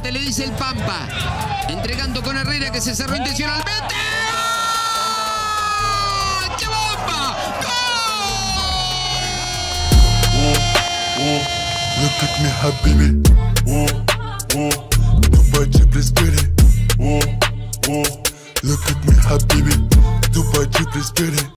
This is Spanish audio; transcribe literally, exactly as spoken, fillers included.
remate, le dice el Pampa. Entregando con Herrera que se cerró intencionalmente. ¡Gol! ¡Qué bomba! ¡Gol! Look at me habibi, oh, oh, Dubai Triple Spirit, oh, oh, look at me habibi, Dubai Triple Spirit.